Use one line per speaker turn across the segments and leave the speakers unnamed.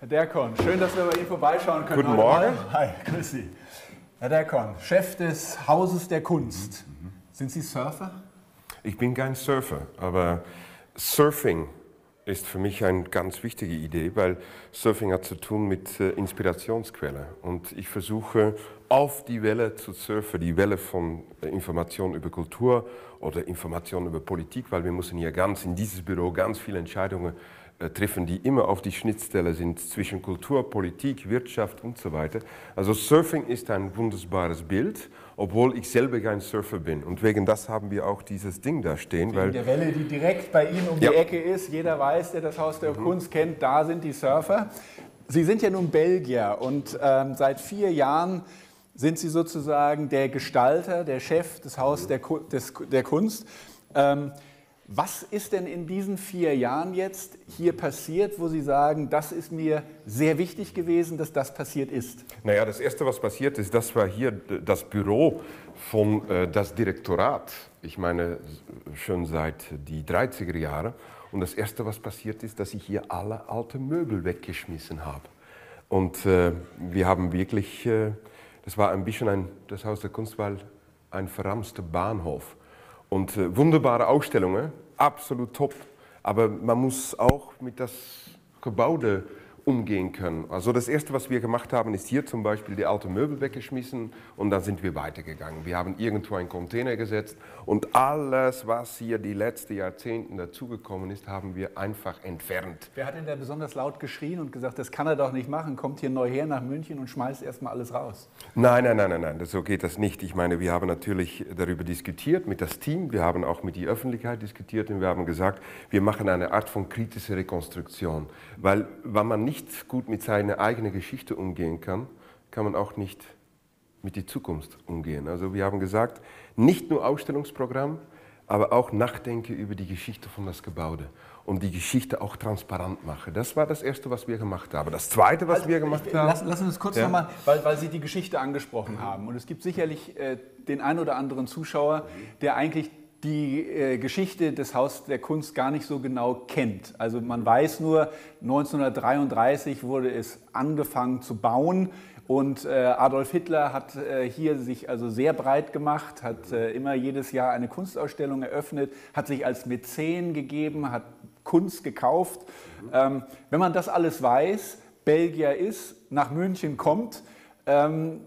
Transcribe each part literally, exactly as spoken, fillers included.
Herr Derkon, schön, dass wir bei Ihnen vorbeischauen können.
Guten Morgen.
Hi, grüß Sie. Herr Derkon, Chef des Hauses der Kunst. Mhm. Sind Sie Surfer?
Ich bin kein Surfer, aber Surfing ist für mich eine ganz wichtige Idee, weil Surfing hat zu tun mit äh, Inspirationsquelle. Und ich versuche auf die Welle zu surfen, die Welle von äh, Information über Kultur oder Information über Politik, weil wir müssen hier ganz in dieses Büro ganz viele Entscheidungen äh, treffen, die immer auf die Schnittstelle sind zwischen Kultur, Politik, Wirtschaft und so weiter. Also Surfing ist ein wunderbares Bild, obwohl ich selber kein Surfer bin. Und wegen das haben wir auch dieses Ding da stehen.
Wegen
weil
der Welle, die direkt bei Ihnen um
ja.
die Ecke ist. Jeder weiß, der das Haus der mhm. Kunst kennt, da sind die Surfer. Sie sind ja nun Belgier und ähm, seit vier Jahren sind Sie sozusagen der Gestalter, der Chef des Hauses der, des, der Kunst. Ähm, was ist denn in diesen vier Jahren jetzt hier passiert, wo Sie sagen, das ist mir sehr wichtig gewesen, dass das passiert ist?
Naja, das Erste, was passiert ist, das war hier das Büro von äh, das Direktorat. Ich meine, schon seit die dreißiger Jahre. Und das Erste, was passiert ist, dass ich hier alle alten Möbel weggeschmissen habe. Und äh, wir haben wirklich, äh, das war ein bisschen ein, das Haus der Kunst war ein verramster Bahnhof. Und äh, wunderbare Ausstellungen, absolut top. Aber man muss auch mit das Gebäude umgehen können. Also das Erste, was wir gemacht haben, ist hier zum Beispiel die alten Möbel weggeschmissen und dann sind wir weitergegangen. Wir haben irgendwo einen Container gesetzt und alles, was hier die letzten Jahrzehnte dazugekommen ist, haben wir einfach entfernt.
Wer hat denn da besonders laut geschrien und gesagt, das kann er doch nicht machen, kommt hier neu her nach München und schmeißt erstmal alles raus?
Nein, nein, nein, nein, nein, so geht das nicht. Ich meine, wir haben natürlich darüber diskutiert mit das Team, wir haben auch mit der Öffentlichkeit diskutiert und wir haben gesagt, wir machen eine Art von kritischer Rekonstruktion, weil wenn man nicht nicht gut mit seiner eigenen Geschichte umgehen kann, kann man auch nicht mit der Zukunft umgehen. Also wir haben gesagt, nicht nur Ausstellungsprogramm, aber auch nachdenken über die Geschichte von das Gebäude und die Geschichte auch transparent machen. Das war das Erste, was wir gemacht haben. Das Zweite, was also, wir gemacht ich, haben...
Lassen, lassen Sie uns kurz ja. nochmal, weil, weil Sie die Geschichte angesprochen mhm. haben. Und es gibt sicherlich äh, den einen oder anderen Zuschauer, der eigentlich die äh, Geschichte des Hauses der Kunst gar nicht so genau kennt. Also man weiß nur, neunzehnhundertdreiunddreißig wurde es angefangen zu bauen und äh, Adolf Hitler hat äh, hier sich also sehr breit gemacht, hat äh, immer jedes Jahr eine Kunstausstellung eröffnet, hat sich als Mäzen gegeben, hat Kunst gekauft. Mhm. Ähm, wenn man das alles weiß, Belgier ist, nach München kommt, ähm,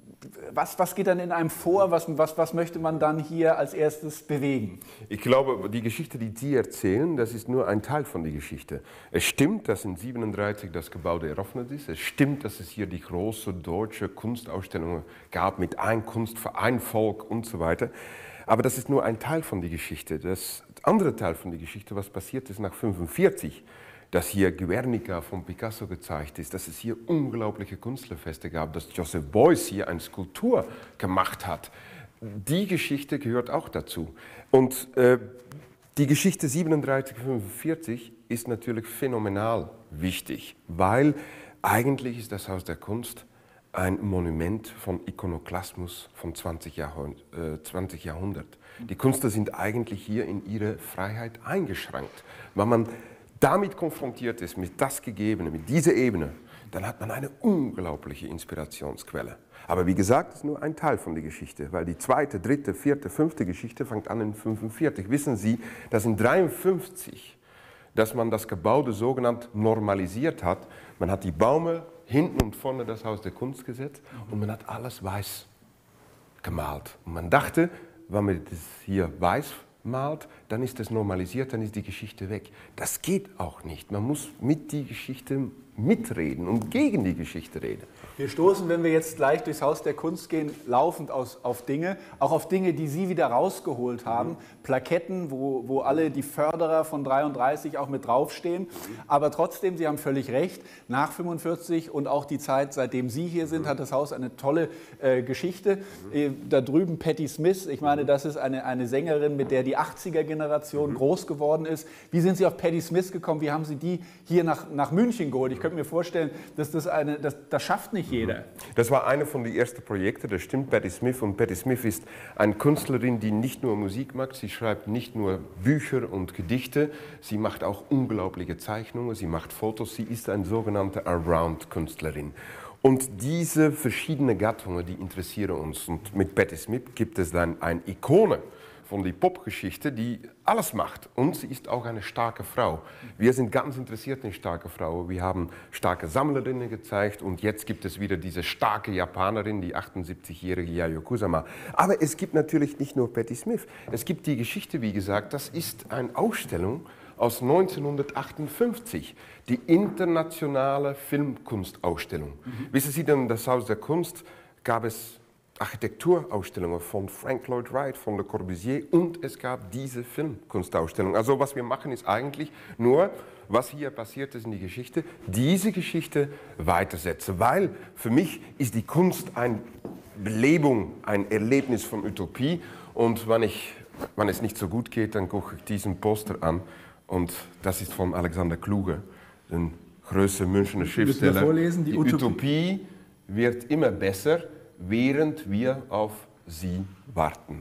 Was, was geht dann in einem vor? Was, was, was möchte man dann hier als erstes bewegen?
Ich glaube, die Geschichte, die Sie erzählen, das ist nur ein Teil von der Geschichte. Es stimmt, dass in siebenunddreißig das Gebäude eröffnet ist. Es stimmt, dass es hier die große deutsche Kunstausstellung gab mit ein Kunst für ein Volk und so weiter. Aber das ist nur ein Teil von der Geschichte. Das andere Teil von der Geschichte, was passiert ist nach neunzehnhundertfünfundvierzig, dass hier Guernica von Picasso gezeigt ist, dass es hier unglaubliche Künstlerfeste gab, dass Joseph Beuys hier eine Skulptur gemacht hat. Die Geschichte gehört auch dazu. Und äh, die Geschichte siebenunddreißig fünfundvierzig ist natürlich phänomenal wichtig, weil eigentlich ist das Haus der Kunst ein Monument von Ikonoklasmus vom zwanzigsten Jahrhundert. Die Künstler sind eigentlich hier in ihre Freiheit eingeschränkt. Wenn man damit konfrontiert ist, mit das Gegebene, mit dieser Ebene, dann hat man eine unglaubliche Inspirationsquelle. Aber wie gesagt, das ist nur ein Teil von der Geschichte, weil die zweite, dritte, vierte, fünfte Geschichte fängt an in fünfundvierzig. Wissen Sie, dass in dreiundfünfzig, dass man das Gebäude sogenannt normalisiert hat. Man hat die Bäume hinten und vorne das Haus der Kunst gesetzt und man hat alles weiß gemalt. Und man dachte, wenn man das hier weiß malt, dann ist das normalisiert, dann ist die Geschichte weg. Das geht auch nicht. Man muss mit der Geschichte mitreden und gegen die Geschichte reden.
Wir stoßen, wenn wir jetzt gleich durchs Haus der Kunst gehen, laufend aus, auf Dinge, auch auf Dinge, die Sie wieder rausgeholt haben. Mhm. Plaketten, wo, wo alle die Förderer von dreiunddreißig auch mit draufstehen. Mhm. Aber trotzdem, Sie haben völlig recht, nach fünfundvierzig und auch die Zeit, seitdem Sie hier sind, mhm. hat das Haus eine tolle äh, Geschichte. Mhm. Äh, da drüben Patti Smith, ich meine, das ist eine, eine Sängerin, mit der die achtziger-Generation mhm. groß geworden ist. Wie sind Sie auf Patti Smith gekommen? Wie haben Sie die hier nach, nach München geholt? Ich könnte mir vorstellen, dass das eine, das, das schafft nicht jeder.
Das war eine von den ersten Projekten, das stimmt, Patti Smith. Und Patti Smith ist eine Künstlerin, die nicht nur Musik macht, sie schreibt nicht nur Bücher und Gedichte, sie macht auch unglaubliche Zeichnungen, sie macht Fotos, sie ist eine sogenannte Around-Künstlerin. Und diese verschiedenen Gattungen, die interessieren uns. Und mit Patti Smith gibt es dann eine Ikone von der Popgeschichte, die alles macht. Und sie ist auch eine starke Frau. Wir sind ganz interessiert in starke Frauen. Wir haben starke Sammlerinnen gezeigt und jetzt gibt es wieder diese starke Japanerin, die achtundsiebzigjährige Yayoi Kusama. Aber es gibt natürlich nicht nur Patti Smith. Es gibt die Geschichte, wie gesagt, das ist eine Ausstellung aus neunzehnhundertachtundfünfzig, die internationale Filmkunstausstellung. Mhm. Wissen Sie denn, das Haus der Kunst gab es Architekturausstellungen von Frank Lloyd Wright, von Le Corbusier und es gab diese Filmkunstausstellung. Also was wir machen ist eigentlich nur, was hier passiert ist in die Geschichte, diese Geschichte weitersetzen. Weil für mich ist die Kunst eine Belebung, ein Erlebnis von Utopie und wenn, ich, wenn es nicht so gut geht, dann gucke ich diesen Poster an und das ist von Alexander Kluge, den größten Münchner Schriftsteller.
Vorlesen, die,
die
Utopie.
Utopie wird immer besser, während wir auf sie warten.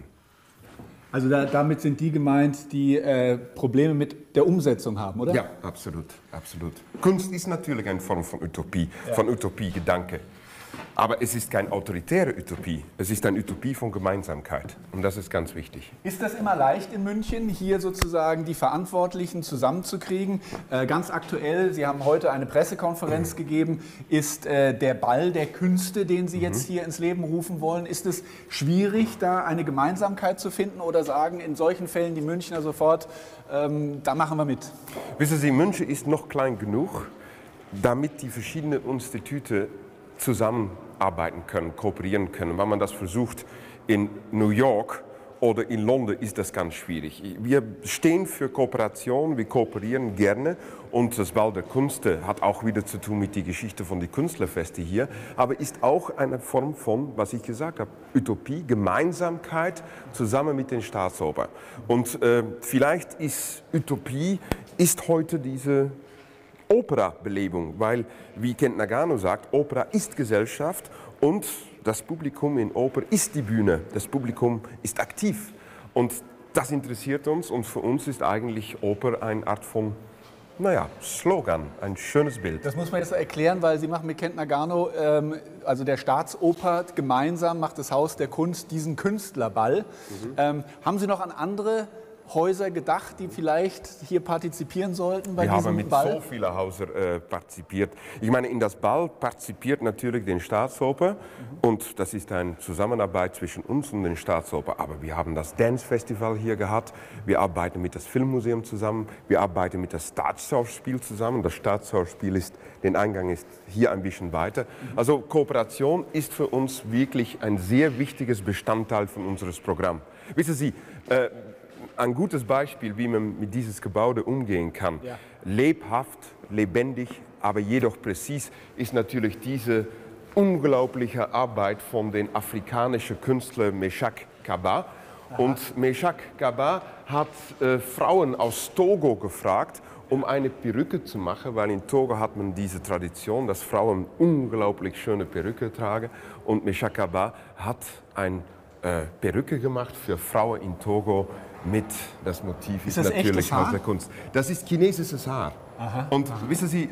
Also da, damit sind die gemeint, die äh, Probleme mit der Umsetzung haben, oder?
Ja, absolut, absolut. Kunst ist natürlich eine Form von Utopie,
ja.
von Utopie-Gedanke. Aber es ist keine autoritäre Utopie, es ist eine Utopie von Gemeinsamkeit. Und das ist ganz wichtig.
Ist das immer leicht in München, hier sozusagen die Verantwortlichen zusammenzukriegen? Äh, ganz aktuell, Sie haben heute eine Pressekonferenz mhm. gegeben, ist äh, der Ball der Künste, den Sie mhm. jetzt hier ins Leben rufen wollen. Ist es schwierig, da eine Gemeinsamkeit zu finden oder sagen in solchen Fällen die Münchner sofort, ähm, da machen wir mit?
Wissen Sie, München ist noch klein genug, damit die verschiedenen Institute zusammenarbeiten können, kooperieren können. Wenn man das versucht in New York oder in London, ist das ganz schwierig. Wir stehen für Kooperation, wir kooperieren gerne und das Ball der Künste hat auch wieder zu tun mit der Geschichte von den Künstlerfeste hier, aber ist auch eine Form von, was ich gesagt habe, Utopie, Gemeinsamkeit zusammen mit den Staatsoper. Und äh, vielleicht ist Utopie, ist heute diese Opera-Belebung, weil, wie Kent Nagano sagt, Opera ist Gesellschaft und das Publikum in Oper ist die Bühne. Das Publikum ist aktiv und das interessiert uns und für uns ist eigentlich Oper eine Art von, naja, Slogan, ein schönes Bild.
Das muss man jetzt erklären, weil Sie machen mit Kent Nagano, ähm, also der Staatsoper, gemeinsam macht das Haus der Kunst diesen Künstlerball. Mhm. Ähm, haben Sie noch an andere Häuser gedacht, die vielleicht hier partizipieren sollten bei
Wir
diesem
haben mit
Ball?
so vielen Häusern äh, partizipiert. Ich meine, in das Ball partizipiert natürlich die Staatsoper mhm. und das ist eine Zusammenarbeit zwischen uns und den Staatsoper. Aber wir haben das Dance Festival hier gehabt, wir arbeiten mit das Filmmuseum zusammen, wir arbeiten mit das Staatsschauspiel zusammen. Das Staatsschauspiel ist, den Eingang ist hier ein bisschen weiter. Mhm. Also Kooperation ist für uns wirklich ein sehr wichtiges Bestandteil von unserem Programm. Wissen Sie, äh, ein gutes Beispiel, wie man mit diesem Gebäude umgehen kann, ja. lebhaft, lebendig, aber jedoch präzis, ist natürlich diese unglaubliche Arbeit von dem afrikanischen Künstler Meshack Kaba. Aha. Und Meshack Kaba hat äh, Frauen aus Togo gefragt, um eine Perücke zu machen, weil in Togo hat man diese Tradition, dass Frauen unglaublich schöne Perücke tragen. Und Meshack Kaba hat eine äh, Perücke gemacht für Frauen in Togo, mit das Motiv ist,
ist das
natürlich
Haar?
aus der Kunst. Das ist chinesisches Haar.
Aha,
und
aha.
wissen Sie, äh,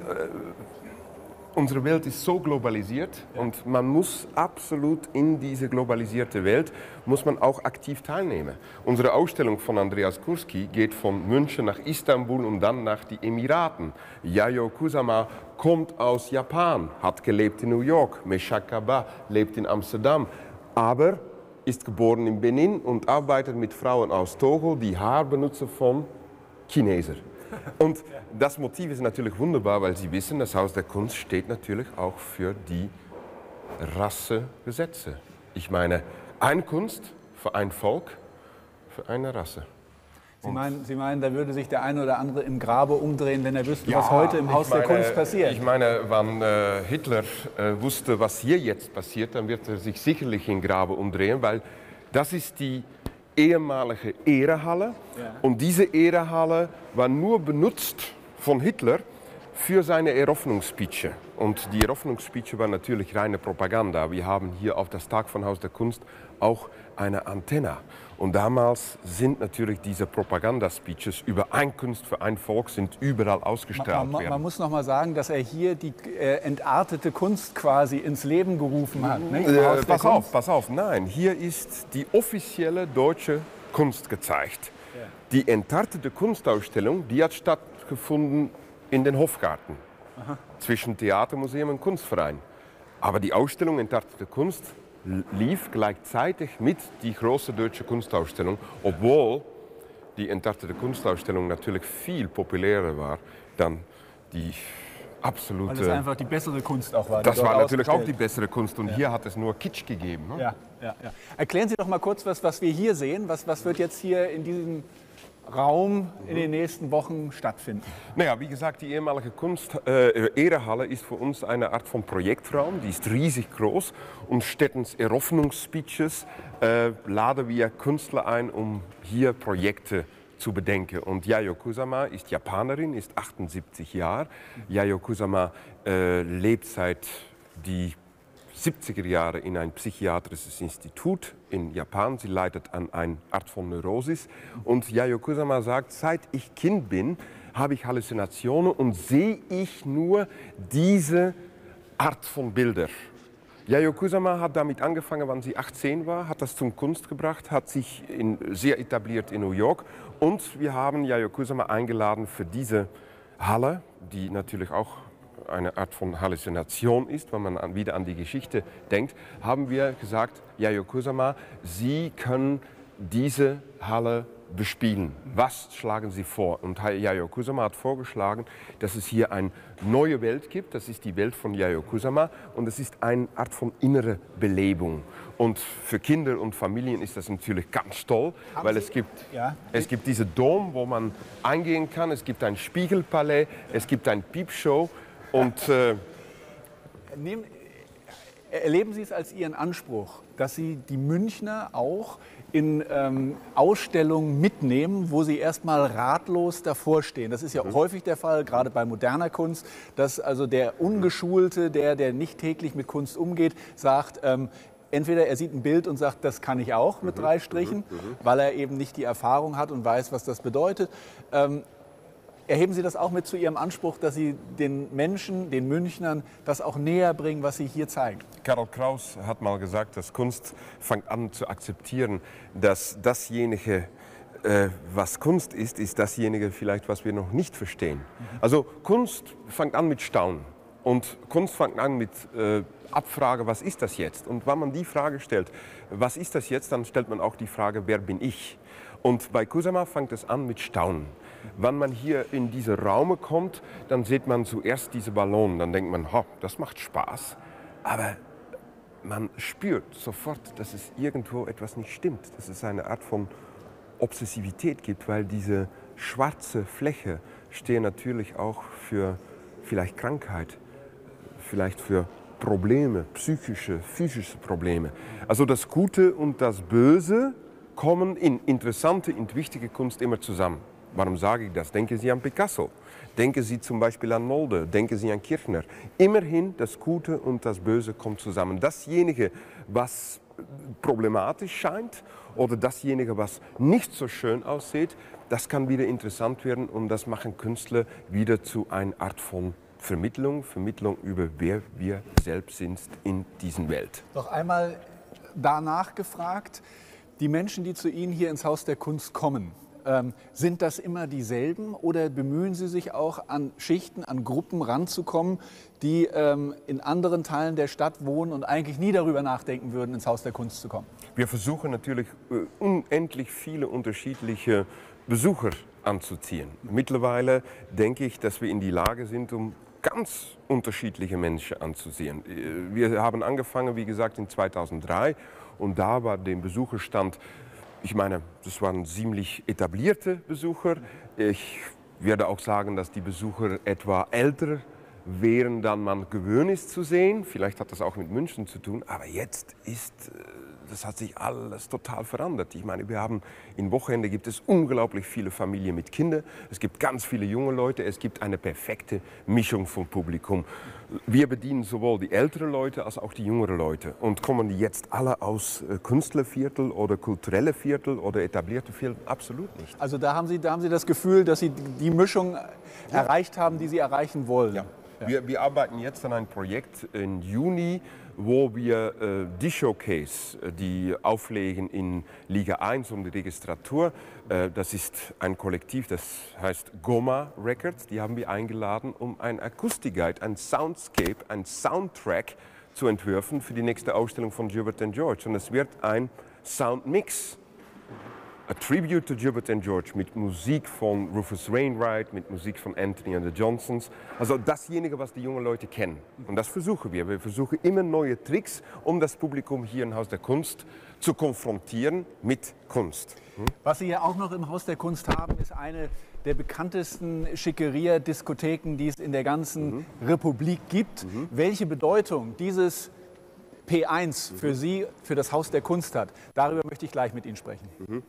unsere Welt ist so globalisiert ja. und man muss absolut in diese globalisierte Welt muss man auch aktiv teilnehmen. Unsere Ausstellung von Andreas Kurski geht von München nach Istanbul und dann nach die Emiraten. Yayoi Kusama kommt aus Japan, hat gelebt in New York. Meshack Kaba lebt in Amsterdam, aber ist geboren in Benin und arbeitet mit Frauen aus Togo, die Haar benutzen von Chinesen. Und das Motiv ist natürlich wunderbar, weil Sie wissen, das Haus der Kunst steht natürlich auch für die Rassegesetze. Ich meine, eine Kunst für ein Volk, für eine Rasse.
Sie meinen, Sie meinen, da würde sich der eine oder andere im Grabe umdrehen, wenn er wüsste,
ja,
was heute im Haus
meine,
der Kunst passiert?
Ich meine, wenn äh, Hitler äh, wusste, was hier jetzt passiert, dann wird er sich sicherlich im Grabe umdrehen, weil das ist die ehemalige Ehrehalle. Ja. Und diese Ehrehalle war nur benutzt von Hitler, für seine Eröffnungsspeech. Und die Eröffnungsspeech war natürlich reine Propaganda. Wir haben hier auf das Tag von Haus der Kunst auch eine Antenne. Und damals sind natürlich diese Propagandaspeeches über ein Kunst für ein Volk sind überall ausgestrahlt
man, man,
werden.
Man muss noch mal sagen, dass er hier die äh, entartete Kunst quasi ins Leben gerufen hat. Nicht?
Äh, pass auf, pass auf, nein, hier ist die offizielle deutsche Kunst gezeigt. Ja. Die entartete Kunstausstellung, die hat stattgefunden in den Hofgarten. Aha. Zwischen Theatermuseum und Kunstverein. Aber die Ausstellung entartete Kunst lief gleichzeitig mit die große deutsche Kunstausstellung, obwohl die entartete Kunstausstellung natürlich viel populärer war dann die absolute...
Weil es einfach die bessere Kunst auch war.
Das war natürlich auch die bessere Kunst und ja. hier hat es nur Kitsch gegeben. Ne?
Ja, ja, ja. Erklären Sie doch mal kurz, was, was wir hier sehen. Was, was wird jetzt hier in diesem Raum in den nächsten Wochen stattfinden?
Naja, wie gesagt, die ehemalige Kunst, äh, Ehrehalle ist für uns eine Art von Projektraum. Die ist riesig groß und städtens Eröffnungsspeeches äh, laden wir Künstler ein, um hier Projekte zu bedenken. Und Yayoi Kusama ist Japanerin, ist achtundsiebzig Jahre. Yayoi Kusama äh, lebt seit die siebziger Jahre in ein psychiatrisches Institut in Japan. Sie leidet an einer Art von Neurosis. Und Yayoi Kusama sagt, seit ich Kind bin, habe ich Halluzinationen und sehe ich nur diese Art von Bilder. Yayoi Kusama hat damit angefangen, als sie achtzehn war, hat das zum Kunst gebracht, hat sich in, sehr etabliert in New York. Und wir haben Yayoi Kusama eingeladen für diese Halle, die natürlich auch eine Art von Halluzination ist, wenn man an, wieder an die Geschichte denkt, haben wir gesagt, Yayoi Kusama, Sie können diese Halle bespielen. Was schlagen Sie vor? Und Yayoi Kusama hat vorgeschlagen, dass es hier eine neue Welt gibt. Das ist die Welt von Yayoi Kusama und es ist eine Art von innere Belebung. Und für Kinder und Familien ist das natürlich ganz toll, haben weil Sie? es gibt, ja. es gibt diese Dom, wo man eingehen kann. Es gibt ein Spiegelpalais, es gibt eine Piepshow. Und, äh,
Nehmen, erleben Sie es als Ihren Anspruch, dass Sie die Münchner auch in ähm, Ausstellungen mitnehmen, wo sie erstmal ratlos davor stehen? Das ist ja mhm. häufig der Fall, gerade bei moderner Kunst, dass also der Ungeschulte, der, der nicht täglich mit Kunst umgeht, sagt, ähm, entweder er sieht ein Bild und sagt, das kann ich auch mit mhm. drei Strichen, mhm. weil er eben nicht die Erfahrung hat und weiß, was das bedeutet. Ähm, Erheben Sie das auch mit zu Ihrem Anspruch, dass Sie den Menschen, den Münchnern, das auch näher bringen, was Sie hier zeigen?
Karl Kraus hat mal gesagt, dass Kunst fängt an zu akzeptieren, dass dasjenige, äh, was Kunst ist, ist dasjenige vielleicht, was wir noch nicht verstehen. Mhm. Also Kunst fängt an mit Staunen und Kunst fängt an mit äh, Abfrage, was ist das jetzt? Und wenn man die Frage stellt, was ist das jetzt, dann stellt man auch die Frage, wer bin ich? Und bei Kusama fängt es an mit Staunen. Wenn man hier in diese Räume kommt, dann sieht man zuerst diese Ballonen. Dann denkt man, oh, das macht Spaß. Aber man spürt sofort, dass es irgendwo etwas nicht stimmt. Dass es eine Art von Obsessivität gibt, weil diese schwarze Fläche stehen natürlich auch für vielleicht Krankheit, vielleicht für Probleme, psychische, physische Probleme. Also das Gute und das Böse kommen in interessante und wichtige Kunst immer zusammen. Warum sage ich das? Denken Sie an Picasso, denken Sie zum Beispiel an Nolde, denken Sie an Kirchner. Immerhin, das Gute und das Böse kommen zusammen. Dasjenige, was problematisch scheint oder dasjenige, was nicht so schön aussieht, das kann wieder interessant werden und das machen Künstler wieder zu einer Art von Vermittlung, Vermittlung über wer wir selbst sind in dieser Welt.
Noch einmal danach gefragt, die Menschen, die zu Ihnen hier ins Haus der Kunst kommen, ähm, sind das immer dieselben oder bemühen Sie sich auch an Schichten, an Gruppen ranzukommen, die ähm, in anderen Teilen der Stadt wohnen und eigentlich nie darüber nachdenken würden, ins Haus der Kunst zu kommen?
Wir versuchen natürlich äh, unendlich viele unterschiedliche Besucher anzuziehen. Mittlerweile denke ich, dass wir in die Lage sind, um ganz unterschiedliche Menschen anzusehen. Wir haben angefangen, wie gesagt, in zweitausenddrei und da war der Besucherstand, ich meine, das waren ziemlich etablierte Besucher. Ich werde auch sagen, dass die Besucher etwa älter wären, dann man gewöhnt ist zu sehen. Vielleicht hat das auch mit München zu tun, aber jetzt ist das hat sich alles total verändert. Ich meine, wir haben in Wochenende gibt es unglaublich viele Familien mit Kindern. Es gibt ganz viele junge Leute. Es gibt eine perfekte Mischung vom Publikum. Wir bedienen sowohl die älteren Leute als auch die jüngeren Leute. Und kommen die jetzt alle aus Künstlerviertel oder kulturelle Viertel oder etablierte Viertel? Absolut nicht.
Also da haben Sie, da haben Sie das Gefühl, dass Sie die Mischung ja. erreicht haben, die Sie erreichen wollen.
Ja. Ja. Wir, wir arbeiten jetzt an einem Projekt im Juni, wo wir äh, die Showcase, die auflegen in Liga eins um die Registratur. Äh, das ist ein Kollektiv, das heißt Goma Records. Die haben wir eingeladen, um ein Akustikguide, ein Soundscape, ein Soundtrack zu entwerfen für die nächste Ausstellung von Gilbert and George. Und es wird ein Soundmix. A Tribute to Gilbert and George mit Musik von Rufus Wainwright, mit Musik von Anthony and the Johnsons. Also dasjenige, was die jungen Leute kennen. Und das versuchen wir. Wir versuchen immer neue Tricks, um das Publikum hier im Haus der Kunst zu konfrontieren mit Kunst. Hm?
Was Sie ja auch noch im Haus der Kunst haben, ist eine der bekanntesten Schickeria-Diskotheken, die es in der ganzen mhm. Republik gibt. Mhm. Welche Bedeutung dieses P eins für Sie, für das Haus der Kunst hat, darüber möchte ich gleich mit Ihnen sprechen. Mhm.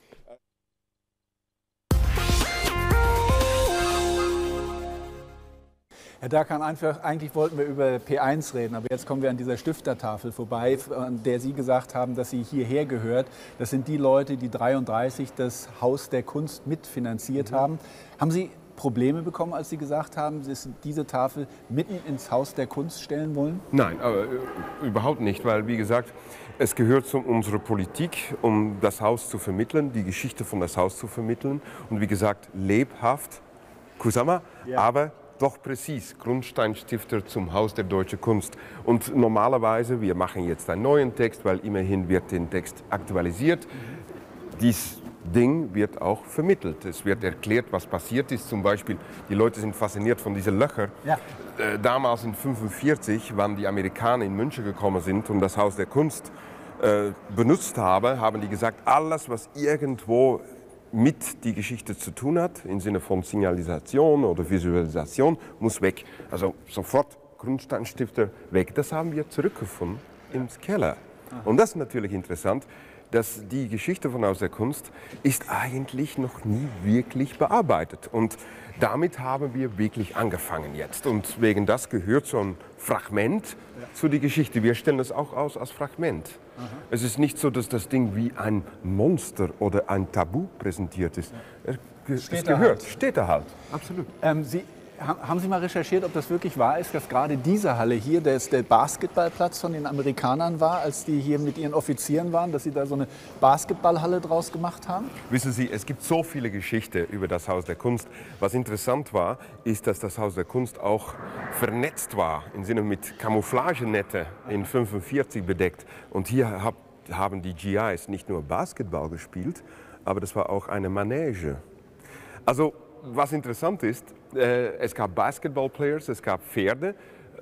Herr Darkan, einfach, eigentlich wollten wir über P eins reden, aber jetzt kommen wir an dieser Stiftertafel vorbei, an der Sie gesagt haben, dass sie hierher gehört. Das sind die Leute, die dreiunddreißig das Haus der Kunst mitfinanziert mhm. haben. Haben Sie Probleme bekommen, als Sie gesagt haben, dass Sie diese Tafel mitten ins Haus der Kunst stellen wollen?
Nein, aber, äh, überhaupt nicht, weil, wie gesagt, es gehört zu unserer Politik, um das Haus zu vermitteln, die Geschichte von das Haus zu vermitteln. Und wie gesagt, lebhaft, Kusama, ja. aber doch präzis, Grundsteinstifter zum Haus der Deutschen Kunst. Und normalerweise, wir machen jetzt einen neuen Text, weil immerhin wird der Text aktualisiert. Mhm. Dies Ding wird auch vermittelt. Es wird erklärt, was passiert ist. Zum Beispiel, die Leute sind fasziniert von diesen Löchern. Ja. Äh, damals in neunzehnhundertfünfundvierzig, wann die Amerikaner in München gekommen sind und das Haus der Kunst äh, benutzt haben, haben die gesagt, alles, was irgendwo mit die Geschichte zu tun hat, im Sinne von Signalisation oder Visualisation, muss weg. Also sofort Grundsteinstifter weg. Das haben wir zurückgefunden im Keller. Aha. Und das ist natürlich interessant, dass die Geschichte von Haus der Kunst ist eigentlich noch nie wirklich bearbeitet. Und damit haben wir wirklich angefangen jetzt. Und wegen das gehört so ein Fragment ja. zu der Geschichte. Wir stellen das auch aus als Fragment. Aha. Es ist nicht so, dass das Ding wie ein Monster oder ein Tabu präsentiert ist. Ja. Es, es gehört, halt. steht da halt. Absolut.
Ähm, Sie Haben Sie mal recherchiert, ob das wirklich wahr ist, dass gerade diese Halle hier der, der Basketballplatz von den Amerikanern war, als die hier mit ihren Offizieren waren, dass sie da so eine Basketballhalle draus gemacht haben?
Wissen Sie, es gibt so viele Geschichten über das Haus der Kunst. Was interessant war, ist, dass das Haus der Kunst auch vernetzt war, im Sinne mit Camouflagenette in fünfundvierzig bedeckt. Und hier hab, haben die G Is nicht nur Basketball gespielt, aber das war auch eine Manege. Also, was interessant ist, äh, es gab Basketballplayers, es gab Pferde.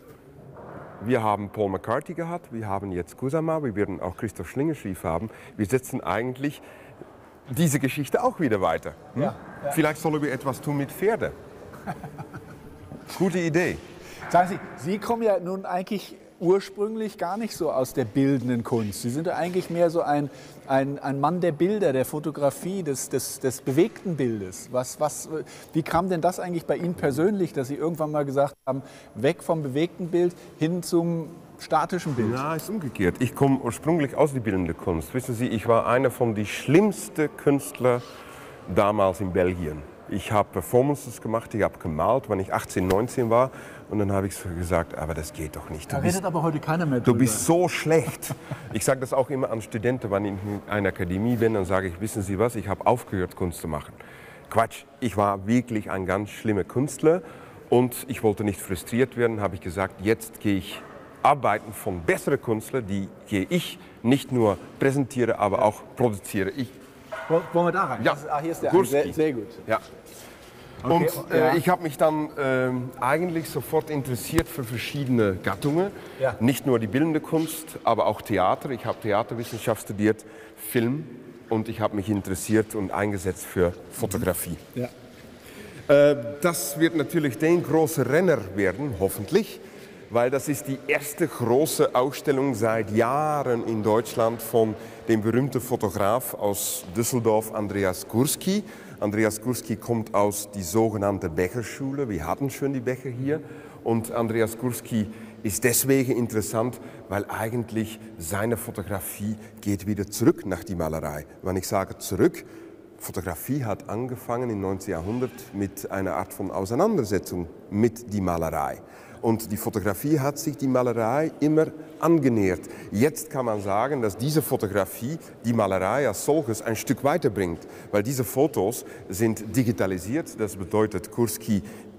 Wir haben Paul McCartney gehabt, wir haben jetzt Kusama, wir werden auch Christoph Schlingensief haben. Wir setzen eigentlich diese Geschichte auch wieder weiter. Hm? Ja, ja. Vielleicht sollen wir etwas tun mit Pferden. Gute Idee.
Sagen Sie, Sie kommen ja nun eigentlich ursprünglich gar nicht so aus der bildenden Kunst. Sie sind ja eigentlich mehr so ein, ein, ein Mann der Bilder, der Fotografie, des, des, des bewegten Bildes. Was, was, wie kam denn das eigentlich bei Ihnen persönlich, dass Sie irgendwann mal gesagt haben, weg vom bewegten Bild hin zum statischen Bild?
Ja, ist umgekehrt. Ich komme ursprünglich aus der bildenden Kunst. Wissen Sie, ich war einer von den schlimmsten Künstlern damals in Belgien. Ich habe Performances gemacht, ich habe gemalt, wenn ich achtzehn, neunzehn war. Und dann habe ich gesagt, aber das geht doch nicht.
Du da redet bist, aber heute keiner mehr
drüber. Du bist so schlecht. Ich sage das auch immer an Studenten, wenn ich in einer Akademie bin, dann sage ich, wissen Sie was, ich habe aufgehört, Kunst zu machen. Quatsch, ich war wirklich ein ganz schlimmer Künstler und ich wollte nicht frustriert werden, habe ich gesagt, jetzt gehe ich arbeiten von besseren Künstlern, die gehe ich nicht nur präsentiere, aber auch produziere. Ich
Wollen wir da rein?
Ja.
Ah, hier ist der sehr, sehr gut.
Ja. Okay, und äh, ja. ich habe mich dann äh, eigentlich sofort interessiert für verschiedene Gattungen. Ja. Nicht nur die bildende Kunst, aber auch Theater. Ich habe Theaterwissenschaft studiert, Film und ich habe mich interessiert und eingesetzt für Fotografie. Ja. Äh, das wird natürlich den großen Renner werden, hoffentlich, weil das ist die erste große Ausstellung seit Jahren in Deutschland von dem berühmten Fotograf aus Düsseldorf, Andreas Gursky. Andreas Gursky kommt aus der sogenannten Becher-Schule. Wir hatten schon die Becher hier. Und Andreas Gursky ist deswegen interessant, weil eigentlich seine Fotografie geht wieder zurück nach die Malerei. Wenn ich sage zurück, Fotografie hat angefangen im neunzehnten Jahrhundert mit einer Art von Auseinandersetzung mit die Malerei. Und die Fotografie hat sich die Malerei immer angenähert. Jetzt kann man sagen, dass diese Fotografie die Malerei als solches ein Stück weiterbringt, weil diese Fotos sind digitalisiert. Das bedeutet, Gursky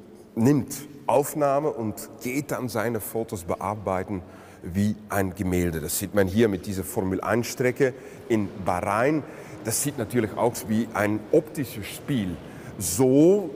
nimmt Aufnahme und geht dann seine Fotos bearbeiten wie ein Gemälde. Das sieht man hier mit dieser Formel eins Strecke in Bahrain. Das sieht natürlich aus wie ein optisches Spiel. So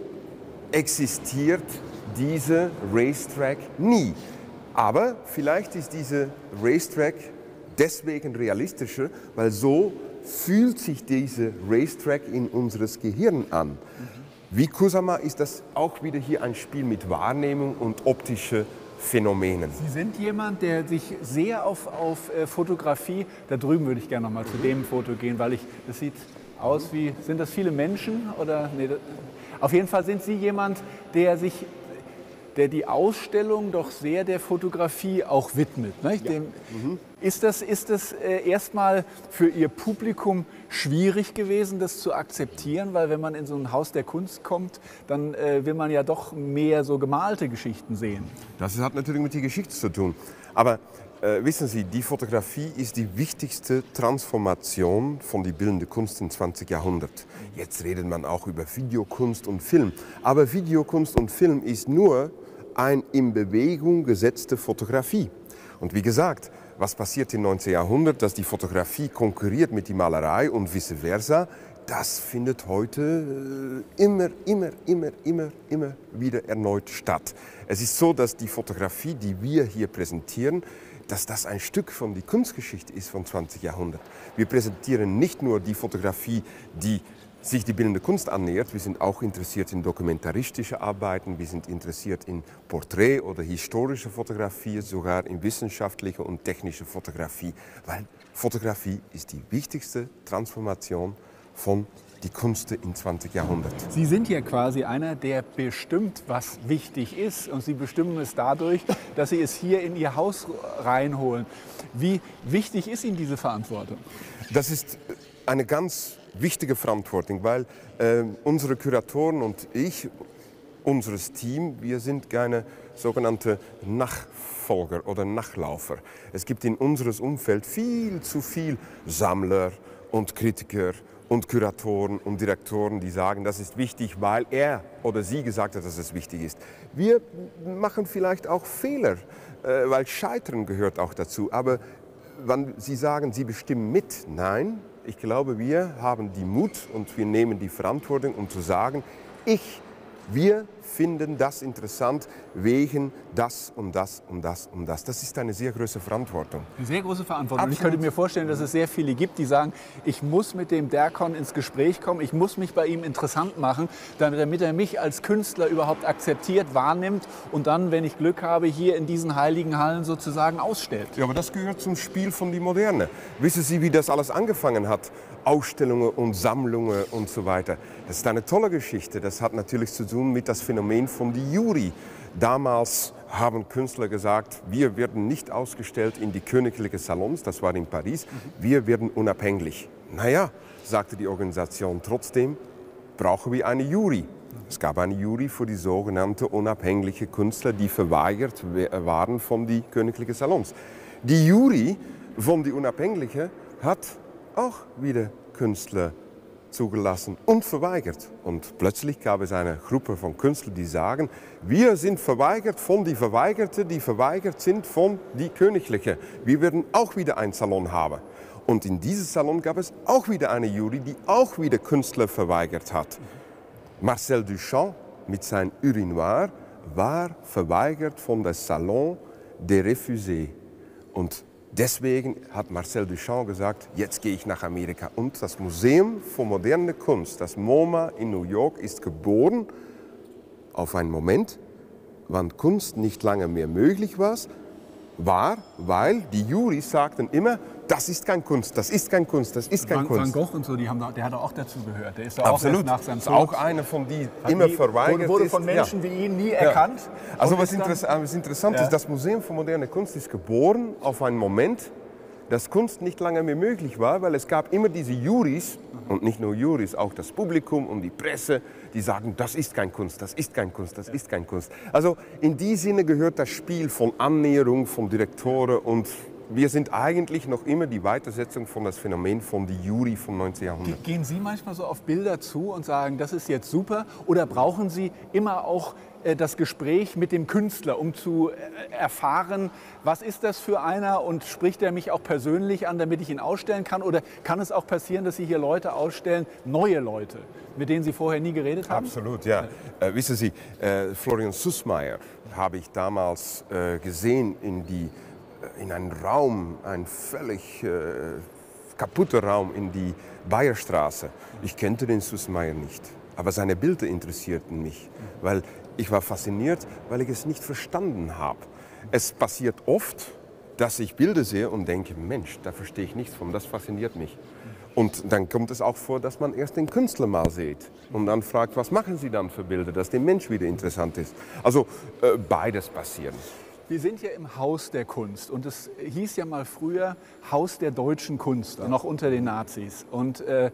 existiert diese Racetrack nie. Aber vielleicht ist diese Racetrack deswegen realistischer, weil so fühlt sich diese Racetrack in unseres Gehirn an. Wie Kusama ist das auch wieder hier ein Spiel mit Wahrnehmung und optische Phänomenen.
Sie sind jemand, der sich sehr auf, auf äh, Fotografie, da drüben würde ich gerne noch mal zu dem Foto gehen, weil ich, das sieht aus wie, sind das viele Menschen oder, nee, das, auf jeden Fall sind Sie jemand, der sich, der die Ausstellung doch sehr der Fotografie auch widmet. Nicht? Ja. Dem, mhm. Ist das, ist das äh, erstmal für Ihr Publikum schwierig gewesen, das zu akzeptieren? Weil wenn man in so ein Haus der Kunst kommt, dann äh, will man ja doch mehr so gemalte Geschichten sehen.
Das hat natürlich mit der Geschichte zu tun. Aber äh, wissen Sie, die Fotografie ist die wichtigste Transformation von der bildenden Kunst im zwanzigsten Jahrhundert. Jetzt redet man auch über Videokunst und Film. Aber Videokunst und Film ist nur eine in Bewegung gesetzte Fotografie. Und wie gesagt, was passiert im neunzehnten Jahrhundert, dass die Fotografie konkurriert mit der Malerei und vice versa, das findet heute immer, immer, immer, immer, immer wieder erneut statt. Es ist so, dass die Fotografie, die wir hier präsentieren, dass das ein Stück von der Kunstgeschichte ist vom zwanzigsten Jahrhundert. Wir präsentieren nicht nur die Fotografie, die sich die bildende Kunst annähert. Wir sind auch interessiert in dokumentaristische Arbeiten, wir sind interessiert in Porträt- oder historische Fotografie, sogar in wissenschaftliche und technische Fotografie, weil Fotografie ist die wichtigste Transformation von die Kunst im zwanzigsten Jahrhundert.
Sie sind ja quasi einer, der bestimmt, was wichtig ist, und Sie bestimmen es dadurch, dass Sie es hier in Ihr Haus reinholen. Wie wichtig ist Ihnen diese Verantwortung?
Das ist eine ganz wichtige Verantwortung, weil äh, unsere Kuratoren und ich, unseres Team, wir sind keine sogenannte Nachfolger oder Nachlaufer. Es gibt in unserem Umfeld viel zu viel Sammler und Kritiker und Kuratoren und Direktoren, die sagen, das ist wichtig, weil er oder sie gesagt hat, dass es wichtig ist. Wir machen vielleicht auch Fehler, äh, weil Scheitern gehört auch dazu. Aber wenn Sie sagen, Sie bestimmen mit, nein, ich glaube, wir haben die Mut und wir nehmen die Verantwortung, um zu sagen, ich, wir finden das interessant wegen das und das und das und das. Das ist eine sehr große Verantwortung.
Eine sehr große Verantwortung. Und ich
Absolut.
könnte mir vorstellen, dass es sehr viele gibt, die sagen, ich muss mit dem Derkon ins Gespräch kommen, ich muss mich bei ihm interessant machen, damit er mich als Künstler überhaupt akzeptiert, wahrnimmt und dann, wenn ich Glück habe, hier in diesen heiligen Hallen sozusagen ausstellt.
Ja, aber das gehört zum Spiel von die Moderne. Wissen Sie, wie das alles angefangen hat? Ausstellungen und Sammlungen und so weiter. Das ist eine tolle Geschichte. Das hat natürlich zu tun mit das Phänomen von die Jury. Damals haben Künstler gesagt, wir werden nicht ausgestellt in die königlichen Salons, das war in Paris, wir werden unabhängig. Naja, sagte die Organisation, trotzdem brauchen wir eine Jury. Es gab eine Jury für die sogenannten unabhängigen Künstler, die verweigert waren von den königlichen Salons. Die Jury von den Unabhängigen hat auch wieder Künstler zugelassen und verweigert. Und plötzlich gab es eine Gruppe von Künstlern, die sagen, wir sind verweigert von die Verweigerten, die verweigert sind von die Königlichen. Wir werden auch wieder einen Salon haben. Und in diesem Salon gab es auch wieder eine Jury, die auch wieder Künstler verweigert hat. Marcel Duchamp mit seinem Urinoir war verweigert von dem Salon des Refusés. Und deswegen hat Marcel Duchamp gesagt, jetzt gehe ich nach Amerika. Und das Museum für moderne Kunst, das MoMA in New York, ist geboren auf einen Moment, wann Kunst nicht lange mehr möglich war, war, weil die Jurys sagten immer, das ist kein Kunst, das ist kein Kunst, das ist kein
Van,
Kunst.
Van Gogh und so, die haben da, der hat auch dazu gehört. Der ist da
Absolut.
auch erst nach seinem
ist
Tod.
auch einer von die immer
nie,
verweigert
wurde
ist.
von Menschen
ja.
wie ihn nie
ja.
erkannt.
Also was,
dann,
interess was interessant
ja.
ist, das Museum für moderne Kunst ist geboren auf einen Moment, dass Kunst nicht lange mehr möglich war, weil es gab immer diese Jurys, und nicht nur Jurys, auch das Publikum und die Presse, die sagen, das ist kein Kunst, das ist kein Kunst, das ist kein Kunst. Also in die Sinne gehört das Spiel von Annäherung, von Direktoren, und wir sind eigentlich noch immer die Weitersetzung von das Phänomen von die Jury vom neunzehnten Jahrhundert.
Gehen Sie manchmal so auf Bilder zu und sagen, das ist jetzt super, oder brauchen Sie immer auch äh, das Gespräch mit dem Künstler, um zu äh, erfahren, was ist das für einer und spricht er mich auch persönlich an, damit ich ihn ausstellen kann? Oder kann es auch passieren, dass Sie hier Leute ausstellen, neue Leute, mit denen Sie vorher nie geredet haben?
Absolut, ja. Äh, wissen Sie, äh, Florian Sussmayer habe ich damals äh, gesehen in, die, äh, in einen Raum, ein völlig äh, kaputter Raum in die Bayerstraße. Ich kannte den Sussmayer nicht, aber seine Bilder interessierten mich, weil ich war fasziniert, weil ich es nicht verstanden habe. Es passiert oft, dass ich Bilder sehe und denke, Mensch, da verstehe ich nichts von, das fasziniert mich. Und dann kommt es auch vor, dass man erst den Künstler mal sieht und dann fragt, was machen Sie dann für Bilder, dass der Mensch wieder interessant ist. Also äh, beides passiert.
Wir sind ja im Haus der Kunst und es hieß ja mal früher Haus der deutschen Kunst, noch unter den Nazis. Und äh,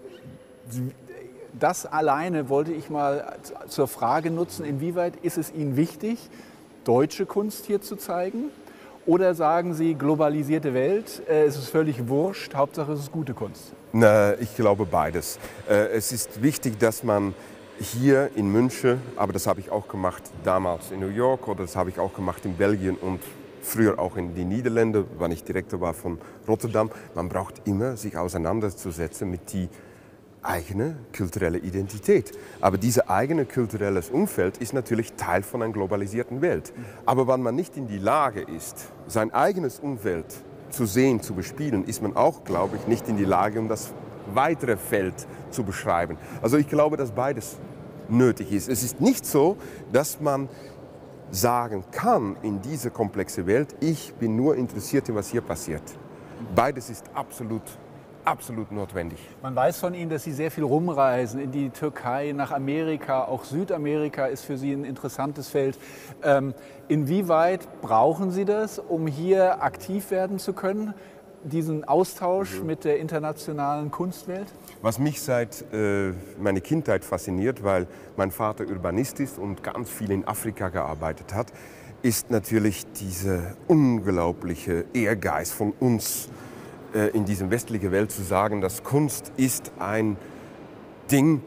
das alleine wollte ich mal zur Frage nutzen, inwieweit ist es Ihnen wichtig, deutsche Kunst hier zu zeigen? Oder sagen Sie, globalisierte Welt, äh, es ist völlig wurscht, Hauptsache es ist gute Kunst?
Na, ich glaube beides. Äh, es ist wichtig, dass man hier in München, aber das habe ich auch gemacht damals in New York oder das habe ich auch gemacht in Belgien und früher auch in die Niederlande, wann ich Direktor war von Rotterdam, man braucht immer sich auseinanderzusetzen mit die eigene kulturelle Identität. Aber dieses eigene kulturelles Umfeld ist natürlich Teil von einer globalisierten Welt. Aber wenn man nicht in die Lage ist, sein eigenes Umfeld zu sehen, zu bespielen, ist man auch, glaube ich, nicht in die Lage, um das weitere Feld zu beschreiben. Also ich glaube, dass beides nötig ist. Es ist nicht so, dass man sagen kann in dieser komplexen Welt, ich bin nur interessiert in was hier passiert. Beides ist absolut Absolut notwendig.
Man weiß von Ihnen, dass Sie sehr viel rumreisen, in die Türkei, nach Amerika, auch Südamerika ist für Sie ein interessantes Feld. Ähm, inwieweit brauchen Sie das, um hier aktiv werden zu können, diesen Austausch mhm. mit der internationalen Kunstwelt?
Was mich seit äh, meiner Kindheit fasziniert, weil mein Vater Urbanist ist und ganz viel in Afrika gearbeitet hat, ist natürlich dieser unglaubliche Ehrgeiz von uns, in dieser westlichen Welt zu sagen, dass Kunst ist ein Ding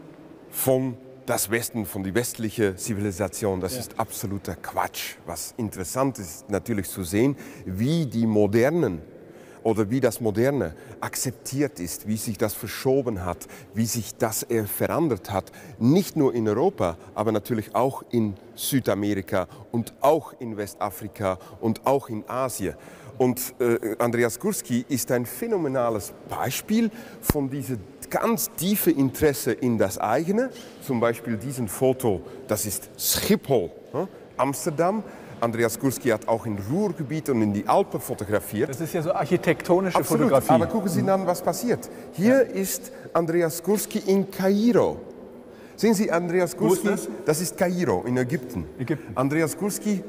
von das Westen, von der westlichen Zivilisation. Das ja. ist absoluter Quatsch. Was interessant ist natürlich zu sehen, wie die Modernen oder wie das Moderne akzeptiert ist, wie sich das verschoben hat, wie sich das verändert hat. Nicht nur in Europa, aber natürlich auch in Südamerika und auch in Westafrika und auch in Asien. Und äh, Andreas Gursky ist ein phänomenales Beispiel von diesem ganz tiefen Interesse in das eigene. Zum Beispiel diesen Foto, das ist Schiphol, äh, Amsterdam. Andreas Gursky hat auch im Ruhrgebiet und in die Alpen fotografiert.
Das ist ja so architektonische
Absolut.
Fotografie.
Aber gucken Sie dann, was passiert. Hier ja. ist Andreas Gursky in Kairo. Sehen Sie, Andreas Gursky, das? das ist Kairo in Ägypten.
Ägypten.
Andreas Gursky,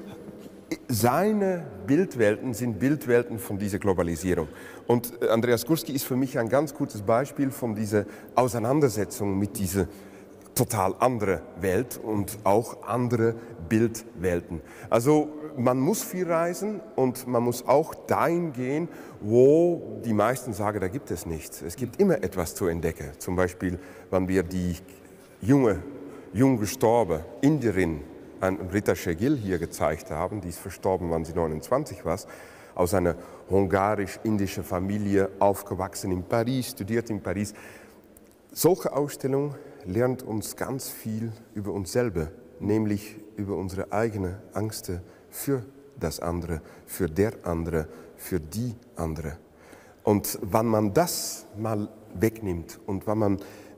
seine Bildwelten sind Bildwelten von dieser Globalisierung. Und Andreas Gursky ist für mich ein ganz gutes Beispiel von dieser Auseinandersetzung mit dieser total anderen Welt und auch andere Bildwelten. Also man muss viel reisen und man muss auch dahin gehen, wo die meisten sagen, da gibt es nichts. Es gibt immer etwas zu entdecken. Zum Beispiel, wenn wir die junge, jung gestorben Indierin an Rita Schegil hier gezeigt haben, die ist verstorben, wann sie neunundzwanzig war, aus einer hungarisch-indischen Familie, aufgewachsen in Paris, studiert in Paris. Solche Ausstellung lernt uns ganz viel über uns selber, nämlich über unsere eigene Ängste für das andere, für der andere, für die andere. Und wenn man das mal wegnimmt und wenn man